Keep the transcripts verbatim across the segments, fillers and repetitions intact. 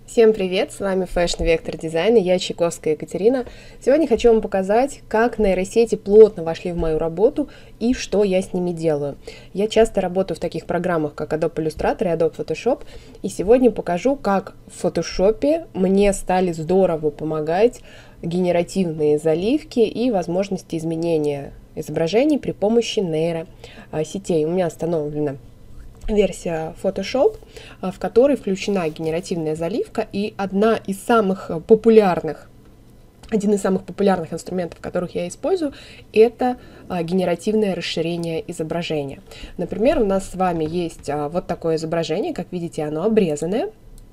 Всем привет, с вами Fashion Vector Design, и я Чайковская Екатерина. Сегодня хочу вам показать, как нейросети плотно вошли в мою работу и что я с ними делаю. Я часто работаю в таких программах, как Adobe Illustrator и Adobe Photoshop, и сегодня покажу, как в Photoshop мне стали здорово помогать генеративные заливки и возможности изменения изображений при помощи нейросетей. У меня установлена версия Photoshop, в которой включена генеративная заливка, и одна из самых популярных, один из самых популярных инструментов, которых я использую, это генеративное расширение изображения. Например, у нас с вами есть вот такое изображение, как видите, оно обрезанное.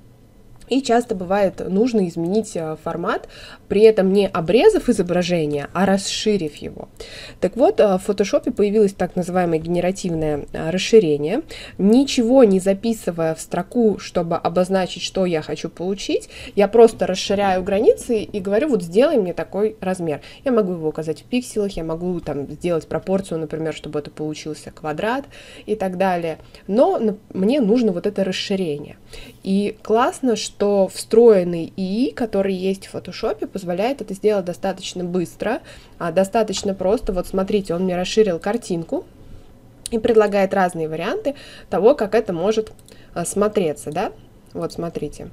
И часто бывает нужно изменить формат, при этом не обрезав изображение, а расширив его. Так вот, в Photoshop появилось так называемое генеративное расширение. Ничего не записывая в строку, чтобы обозначить, что я хочу получить, я просто расширяю границы и говорю, вот сделай мне такой размер. Я могу его указать в пикселах, я могу там сделать пропорцию, например, чтобы это получился квадрат и так далее. Но мне нужно вот это расширение. И классно, что что встроенный ИИ, который есть в Photoshop, позволяет это сделать достаточно быстро, достаточно просто. Вот смотрите, он мне расширил картинку и предлагает разные варианты того, как это может смотреться, да? Вот смотрите.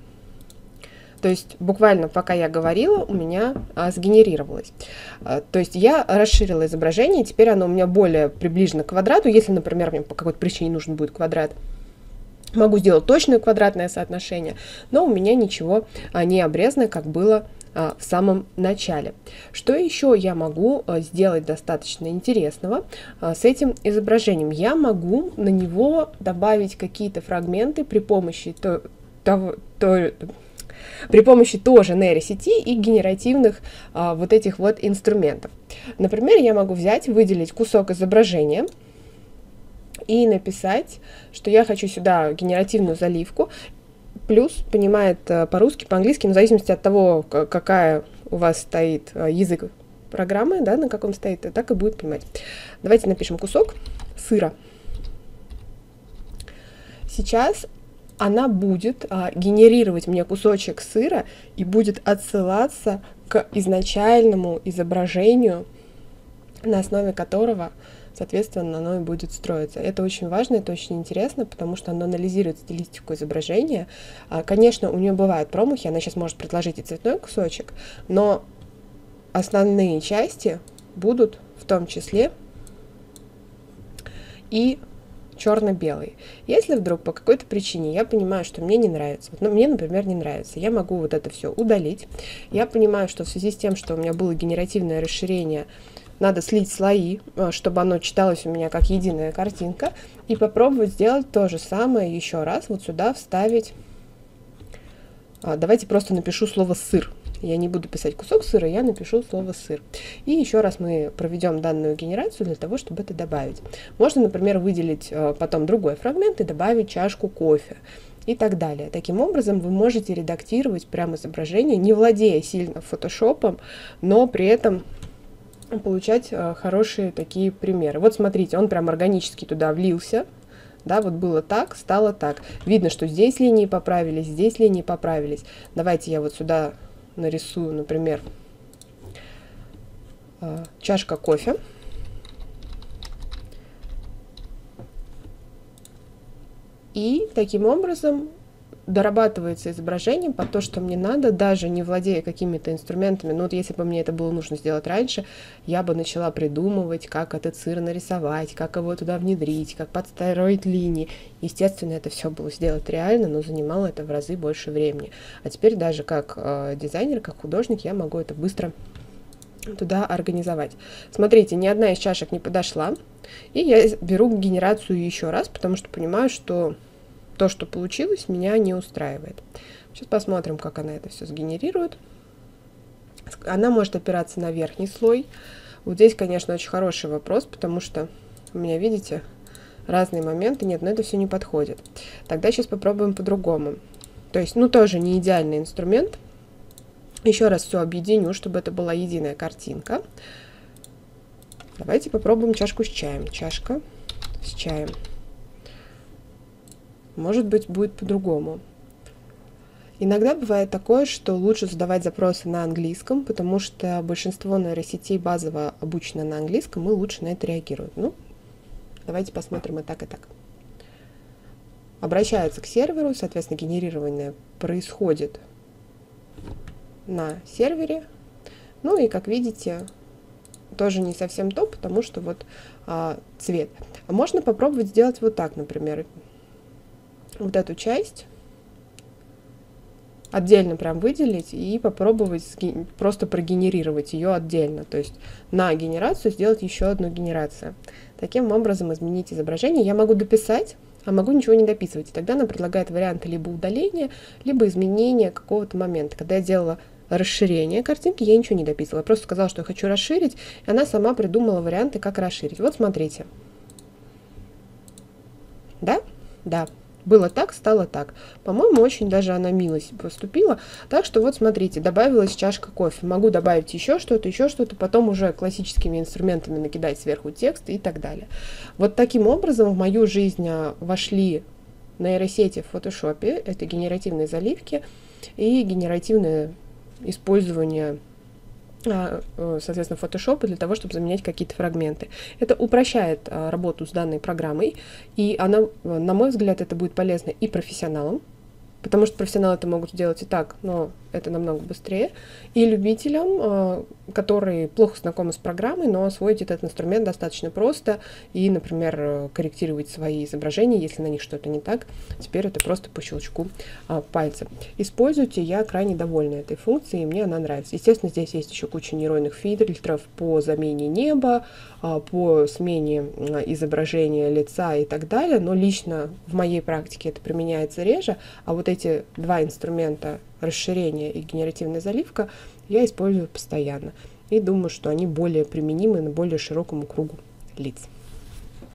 То есть буквально пока я говорила, у меня а, сгенерировалось. А, то есть я расширила изображение, теперь оно у меня более приближено к квадрату. Если, например, мне по какой-то причине нужен будет квадрат, могу сделать точное квадратное соотношение, но у меня ничего а, не обрезано, как было а, в самом начале. Что еще я могу а, сделать достаточно интересного а, с этим изображением? Я могу на него добавить какие-то фрагменты при помощи то, того, то, при помощи тоже нейросети и генеративных а, вот этих вот инструментов. Например, я могу взять, выделить кусок изображения и написать, что я хочу сюда генеративную заливку, плюс понимает по-русски, по-английски, в зависимости от того, какая у вас стоит язык программы, да, на каком стоит, так и будет понимать. Давайте напишем кусок сыра. Сейчас она будет а, генерировать мне кусочек сыра и будет отсылаться к изначальному изображению, на основе которого, соответственно, оно и будет строиться. Это очень важно, это очень интересно, потому что оно анализирует стилистику изображения. Конечно, у нее бывают промахи, она сейчас может предложить и цветной кусочек, но основные части будут в том числе и черно-белый. Если вдруг по какой-то причине я понимаю, что мне не нравится, вот, ну, мне, например, не нравится, я могу вот это все удалить. Я понимаю, что в связи с тем, что у меня было генеративное расширение, надо слить слои, чтобы оно читалось у меня как единая картинка, и попробовать сделать то же самое еще раз, вот сюда вставить. Давайте просто напишу слово «сыр». Я не буду писать кусок сыра, я напишу слово «сыр». И еще раз мы проведем данную генерацию для того, чтобы это добавить. Можно, например, выделить потом другой фрагмент и добавить чашку кофе и так далее. Таким образом, вы можете редактировать прямо изображение, не владея сильно фотошопом, но при этом получать э, хорошие такие примеры. Вот смотрите, он прям органически туда влился, да, вот было так, стало так. Видно, что здесь линии поправились, здесь линии поправились. Давайте я вот сюда нарисую, например, э, чашка кофе. И таким образом дорабатывается изображение под то, что мне надо, даже не владея какими-то инструментами. Ну вот если бы мне это было нужно сделать раньше, я бы начала придумывать, как этот сыр нарисовать, как его туда внедрить, как подстроить линии. Естественно, это все было сделать реально, но занимало это в разы больше времени. А теперь даже как э, дизайнер, как художник, я могу это быстро туда организовать. Смотрите, ни одна из чашек не подошла, и я беру генерацию еще раз, потому что понимаю, что то, что получилось, меня не устраивает. Сейчас посмотрим, как она это все сгенерирует. Она может опираться на верхний слой. Вот здесь, конечно, очень хороший вопрос, потому что у меня, видите, разные моменты. Нет, но это все не подходит. Тогда сейчас попробуем по-другому. То есть, ну, тоже не идеальный инструмент. Еще раз все объединю, чтобы это была единая картинка. Давайте попробуем чашку с чаем. Чашка с чаем. Может быть, будет по-другому. Иногда бывает такое, что лучше задавать запросы на английском, потому что большинство нейросетей базово обучено на английском и лучше на это реагируют. Ну, давайте посмотрим и так, и так. Обращаются к серверу, соответственно, генерирование происходит на сервере. Ну и, как видите, тоже не совсем то, потому что вот а, цвет. А можно попробовать сделать вот так, например, вот эту часть отдельно прям выделить и попробовать просто прогенерировать ее отдельно. То есть на генерацию сделать еще одну генерацию. Таким образом изменить изображение я могу дописать, а могу ничего не дописывать. И тогда она предлагает варианты либо удаления, либо изменения какого-то момента. Когда я делала расширение картинки, я ничего не дописывала. Я просто сказала, что я хочу расширить, и она сама придумала варианты, как расширить. Вот смотрите. Да? Да. Было так, стало так. По-моему, очень даже она мило поступила. Так что вот смотрите, добавилась чашка кофе. Могу добавить еще что-то, еще что-то, потом уже классическими инструментами накидать сверху текст и так далее. Вот таким образом в мою жизнь вошли нейросети в фотошопе. Это генеративные заливки и генеративное использование, соответственно, фотошопа для того, чтобы заменять какие-то фрагменты. Это упрощает а, работу с данной программой, и она, на мой взгляд, это будет полезно и профессионалам, потому что профессионалы это могут сделать и так, но это намного быстрее, и любителям, а, которые плохо знакомы с программой, но освоить этот инструмент достаточно просто, и, например, корректировать свои изображения, если на них что-то не так. Теперь это просто по щелчку а, пальца. Используйте, я крайне довольна этой функцией, и мне она нравится. Естественно, здесь есть еще куча нейронных фильтров по замене неба, а, по смене а, изображения лица и так далее, но лично в моей практике это применяется реже, а вот эти два инструмента, расширение и генеративная заливка, я использую постоянно. И думаю, что они более применимы на более широкому кругу лиц.